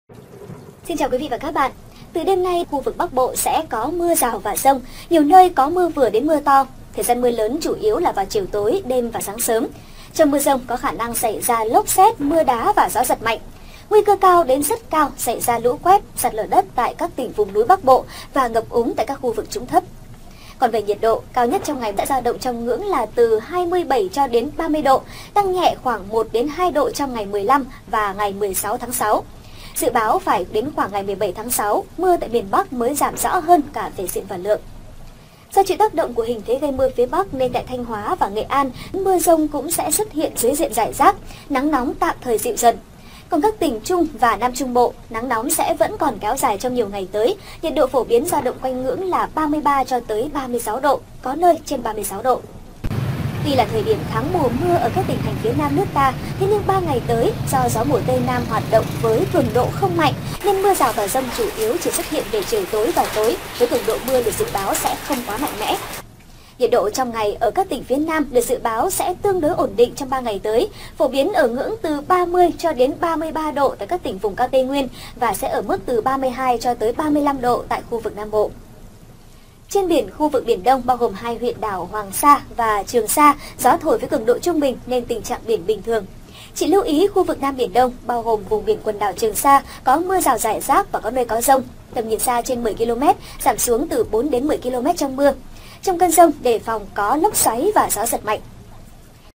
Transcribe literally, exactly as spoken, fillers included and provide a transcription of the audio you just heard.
Xin chào quý vị và các bạn. Từ đêm nay, khu vực Bắc Bộ sẽ có mưa rào và dông, nhiều nơi có mưa vừa đến mưa to. Thời gian mưa lớn chủ yếu là vào chiều tối, đêm và sáng sớm. Trong mưa dông có khả năng xảy ra lốc sét, mưa đá và gió giật mạnh. Nguy cơ cao đến rất cao xảy ra lũ quét, sạt lở đất tại các tỉnh vùng núi Bắc Bộ và ngập úng tại các khu vực trũng thấp. Còn về nhiệt độ, cao nhất trong ngày đã dao động trong ngưỡng là từ hai mươi bảy cho đến ba mươi độ, tăng nhẹ khoảng một đến hai độ trong ngày mười lăm và ngày mười sáu tháng sáu. Dự báo phải đến khoảng ngày mười bảy tháng sáu, mưa tại miền Bắc mới giảm rõ hơn cả về diện và lượng. Do chịu tác động của hình thế gây mưa phía Bắc nên tại Thanh Hóa và Nghệ An, mưa dông cũng sẽ xuất hiện dưới diện rải rác, nắng nóng tạm thời dịu dần. Còn các tỉnh Trung và Nam Trung Bộ, nắng nóng sẽ vẫn còn kéo dài trong nhiều ngày tới, nhiệt độ phổ biến dao động quanh ngưỡng là ba mươi ba cho tới ba mươi sáu độ, có nơi trên ba mươi sáu độ. Tuy là thời điểm tháng mùa mưa ở các tỉnh thành phía Nam nước ta, thế nhưng ba ngày tới, do gió mùa Tây Nam hoạt động với cường độ không mạnh, nên mưa rào và dông chủ yếu chỉ xuất hiện về chiều tối và tối, với cường độ mưa được dự báo sẽ không quá mạnh mẽ. Nhiệt độ trong ngày ở các tỉnh phía Nam được dự báo sẽ tương đối ổn định trong ba ngày tới, phổ biến ở ngưỡng từ ba mươi cho đến ba mươi ba độ tại các tỉnh vùng cao Tây Nguyên và sẽ ở mức từ ba mươi hai cho tới ba mươi lăm độ tại khu vực Nam Bộ. Trên biển, khu vực Biển Đông bao gồm hai huyện đảo Hoàng Sa và Trường Sa, gió thổi với cường độ trung bình nên tình trạng biển bình thường. Chỉ lưu ý khu vực Nam Biển Đông bao gồm vùng biển quần đảo Trường Sa có mưa rào rải rác và có nơi có dông, tầm nhìn xa trên mười ki lô mét, giảm xuống từ bốn đến mười ki lô mét trong mưa. Trong cơn dông đề phòng có lốc xoáy và gió giật mạnh.